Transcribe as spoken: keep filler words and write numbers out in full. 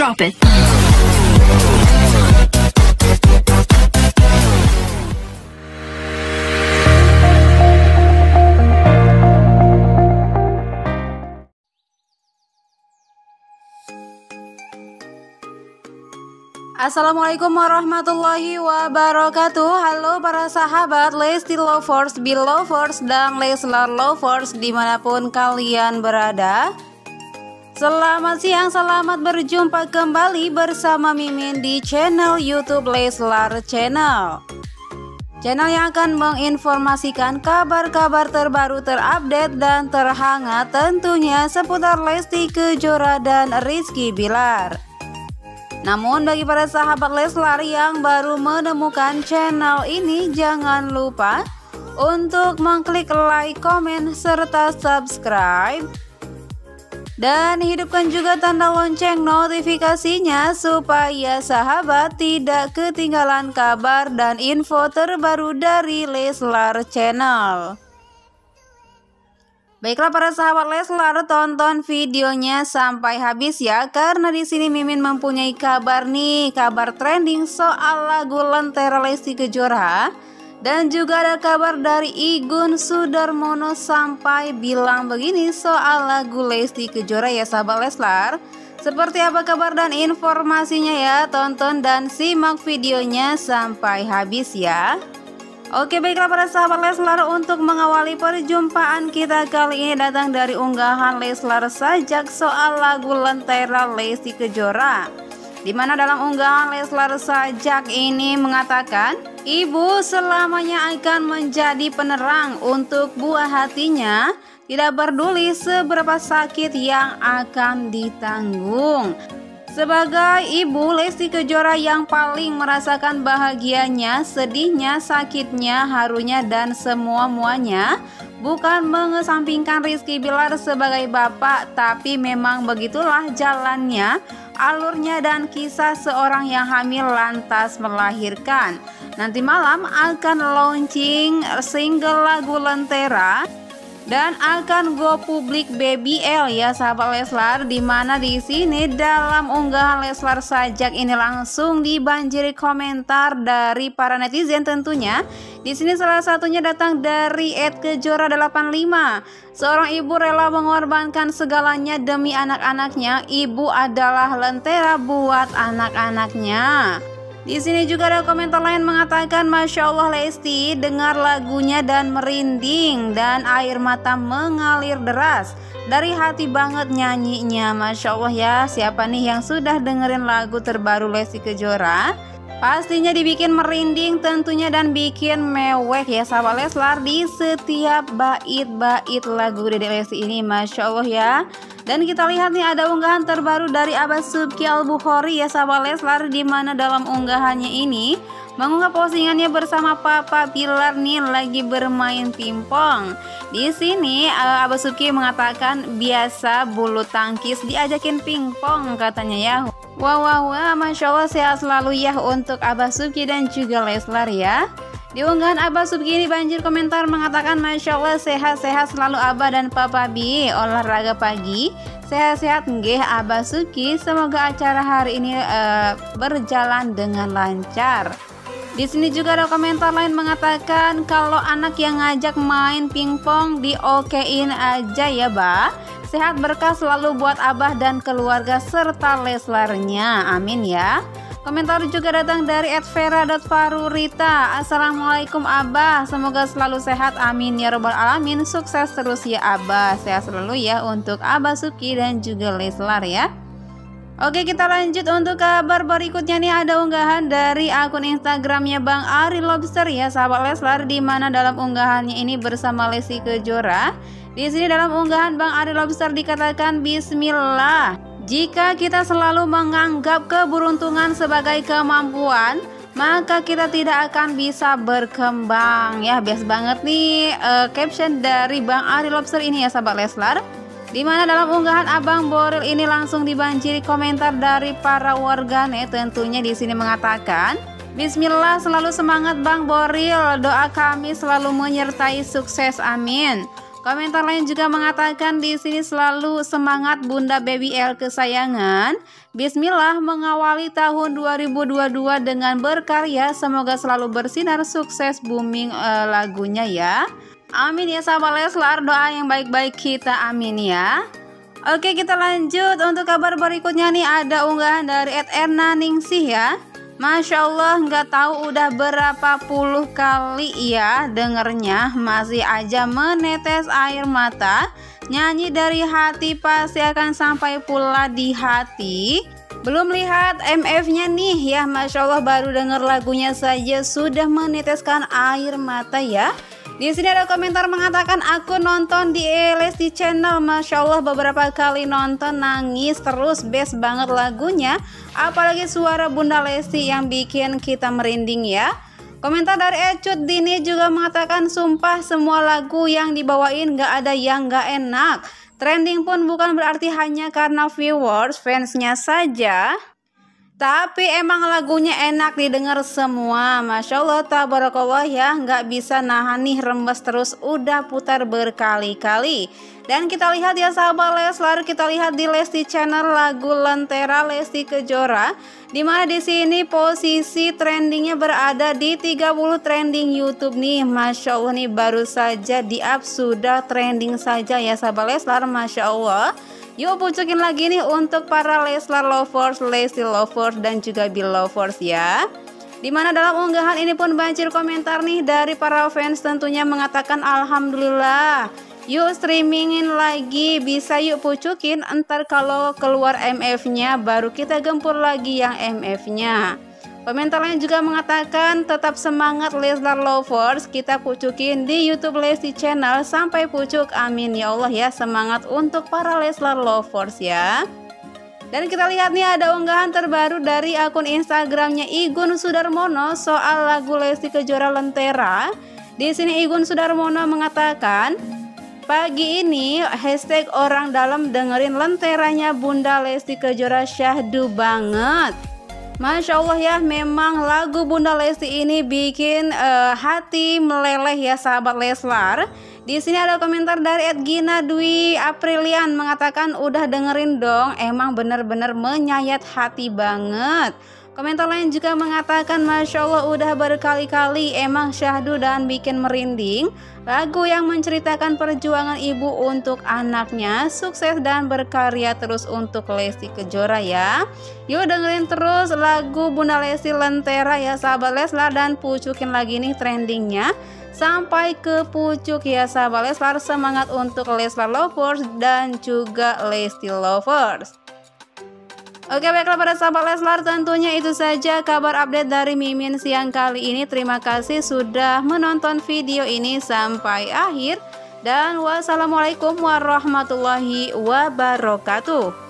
Drop it. Assalamualaikum warahmatullahi wabarakatuh. Halo para sahabat Lesti Lovers, Belovers, dan Leslar Lovers dimanapun kalian berada. Selamat siang, selamat berjumpa kembali bersama Mimin di channel YouTube Leslar Channel. Channel yang akan menginformasikan kabar-kabar terbaru, terupdate, dan terhangat tentunya seputar Lesti Kejora dan Rizky Bilar. Namun bagi para sahabat Leslar yang baru menemukan channel ini, jangan lupa untuk mengklik like, komen, serta subscribe. Dan hidupkan juga tanda lonceng notifikasinya supaya sahabat tidak ketinggalan kabar dan info terbaru dari Leslar Channel. Baiklah para sahabat Leslar, tonton videonya sampai habis ya, karena di sini Mimin mempunyai kabar nih, kabar trending soal lagu Lentera Lesti Kejora, dan juga ada kabar dari Igun Sudarmono sampai bilang begini soal lagu Lesti Kejora ya sahabat Leslar. Seperti apa kabar dan informasinya ya, tonton dan simak videonya sampai habis ya. Oke, baiklah para sahabat Leslar, untuk mengawali perjumpaan kita kali ini datang dari unggahan Leslar Sajak soal lagu Lentera Lesti Kejora, dimana dalam unggahan Leslar Sajak ini mengatakan ibu selamanya akan menjadi penerang untuk buah hatinya, tidak peduli seberapa sakit yang akan ditanggung. Sebagai ibu, Lesti Kejora yang paling merasakan bahagianya, sedihnya, sakitnya, harunya, dan semua-muanya. Bukan mengesampingkan Rizky Bilar sebagai bapak, tapi memang begitulah jalannya, alurnya, dan kisah seorang yang hamil lantas melahirkan. Nanti malam akan launching single lagu Lentera dan akan go publik B B L ya sahabat Leslar, dimana di sini dalam unggahan Leslar Sajak ini langsung dibanjiri komentar dari para netizen tentunya. Di sini salah satunya datang dari et kejora delapan lima. Seorang ibu rela mengorbankan segalanya demi anak-anaknya. Ibu adalah lentera buat anak-anaknya. Di sini juga ada komentar lain mengatakan, Masya Allah Lesti, dengar lagunya dan merinding dan air mata mengalir deras. Dari hati banget nyanyinya, Masya Allah ya. Siapa nih yang sudah dengerin lagu terbaru Lesti Kejora? Pastinya dibikin merinding tentunya dan bikin mewek ya sahabat Leslar di setiap bait-bait lagu Dede Lesti ini, Masya Allah ya. Dan kita lihat nih ada unggahan terbaru dari Abah Subki Al-Bukhari ya sahabat Leslar, dimana dalam unggahannya ini mengunggah postingannya bersama Papa Bilar nih lagi bermain pingpong. Di sini uh, Abah Subki mengatakan biasa bulu tangkis diajakin pingpong katanya ya. Wah wah wah, Masya Allah, sehat selalu ya untuk Abah Subki dan juga Leslar ya. Di unggahan Abah Subki ini banjir komentar mengatakan Masya Allah, sehat-sehat selalu Abah dan Papa Bi, olahraga pagi, sehat-sehat nggih Abah Subki, semoga acara hari ini uh, berjalan dengan lancar. Di sini juga ada komentar lain mengatakan kalau anak yang ngajak main pingpong diokein aja ya Bah. Sehat berkah selalu buat Abah dan keluarga serta Leslarnya, amin ya. Komentar juga datang dari et vera dot farurita. Assalamualaikum Abah, semoga selalu sehat, amin ya robbal alamin. Sukses terus ya Abah, sehat selalu ya untuk Abah Subki dan juga Leslar ya. Oke, kita lanjut untuk kabar berikutnya nih, ada unggahan dari akun Instagramnya Bang Ari Lobster ya sahabat Leslar, dimana dalam unggahannya ini bersama Lesti Kejora. Di sini dalam unggahan Bang Ari Lobster dikatakan Bismillah. Jika kita selalu menganggap keberuntungan sebagai kemampuan, maka kita tidak akan bisa berkembang. Ya, bias banget nih uh, caption dari Bang Ari Lobster ini ya sahabat Leslar. Dimana dalam unggahan Abang Boril ini langsung dibanjiri komentar dari para warganet, tentunya di sini mengatakan, Bismillah, selalu semangat Bang Boril, doa kami selalu menyertai sukses, amin. Komentar lain juga mengatakan di sini selalu semangat Bunda Baby L kesayangan. Bismillah mengawali tahun dua ribu dua puluh dua dengan berkarya. Semoga selalu bersinar, sukses, booming uh, lagunya ya. Amin ya sahabat Leslar, doa yang baik-baik kita amin ya. Oke, kita lanjut untuk kabar berikutnya nih, ada unggahan dari et erna ningsih ya. Masya Allah, nggak tahu udah berapa puluh kali ya dengernya, masih aja menetes air mata. Nyanyi dari hati pasti akan sampai pula di hati. Belum lihat M F-nya nih ya, Masya Allah, baru denger lagunya saja sudah meneteskan air mata ya. Di sini ada komentar mengatakan aku nonton di Lesti Channel, Masya Allah beberapa kali nonton, nangis terus, best banget lagunya. Apalagi suara Bunda Lesti yang bikin kita merinding ya. Komentar dari Ecut Dini juga mengatakan sumpah semua lagu yang dibawain gak ada yang gak enak. Trending pun bukan berarti hanya karena viewers, fansnya saja. Tapi emang lagunya enak didengar semua. Masya Allah, tabarakallah ya, nggak bisa nahan nih, rembes terus, udah putar berkali-kali. Dan kita lihat ya sahabat Leslar, kita lihat di Lesti Channel lagu Lentera Lesti Kejora, dimana di sini posisi trendingnya berada di tiga puluh trending YouTube nih. Masya Allah nih, baru saja di up sudah trending saja ya sahabat Leslar, Masya Allah. Yuk pucukin lagi nih untuk para Leslar lovers, Lesti lovers, dan juga Bill lovers ya. Dimana dalam unggahan ini pun banjir komentar nih dari para fans, tentunya mengatakan alhamdulillah. Yuk streamingin lagi, bisa yuk pucukin, entar kalau keluar M F-nya baru kita gempur lagi yang M F-nya. Komentar lain juga mengatakan tetap semangat Leslar lovers, kita pucukin di YouTube Lesti Channel sampai pucuk, amin ya Allah ya. Semangat untuk para Leslar lovers ya. Dan kita lihat nih ada unggahan terbaru dari akun Instagramnya Igun Sudarmono soal lagu Lesti Kejora Lentera. Di sini Igun Sudarmono mengatakan, pagi ini hashtag orang dalam dengerin lenteranya Bunda Lesti Kejora syahdu banget. Masya Allah ya, memang lagu Bunda Lesti ini bikin uh, hati meleleh ya sahabat Leslar. Di sini ada komentar dari et gina dwi aprilian mengatakan udah dengerin dong, emang bener-bener menyayat hati banget. Komentar lain juga mengatakan Masya Allah udah berkali-kali, emang syahdu dan bikin merinding. Lagu yang menceritakan perjuangan ibu untuk anaknya, sukses dan berkarya terus untuk Lesti Kejora ya. Yuk dengerin terus lagu Bunda Lesti Lentera ya sahabat Leslar, dan pucukin lagi nih trendingnya sampai ke pucuk ya sahabat Leslar. Semangat untuk Leslar lovers dan juga Lesti lovers. Oke, baiklah para sahabat Leslar, tentunya itu saja kabar update dari Mimin siang kali ini. Terima kasih sudah menonton video ini sampai akhir, dan wassalamualaikum warahmatullahi wabarakatuh.